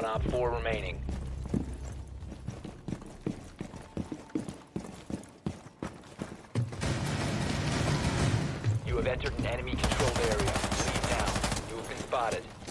Op 4 remaining. You have entered an enemy-controlled area. Leave now. You have been spotted.